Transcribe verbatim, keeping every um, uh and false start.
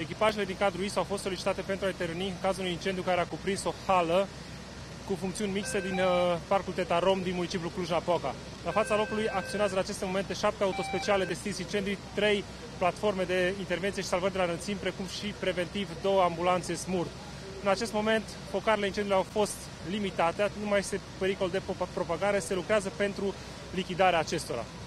Echipajele din cadrul I S au fost solicitate pentru a interveni în cazul unui incendiu care a cuprins o hală cu funcțiuni mixte din uh, Parcul Tetarom din municipiul Cluj-Napoca. La fața locului acționează în aceste momente șapte autospeciale de stins incendii, trei platforme de intervenție și salvări de la înălțimi, precum și preventiv două ambulanțe SMUR. În acest moment, focarele incendiului au fost limitate, nu mai este pericol de propagare, se lucrează pentru lichidarea acestora.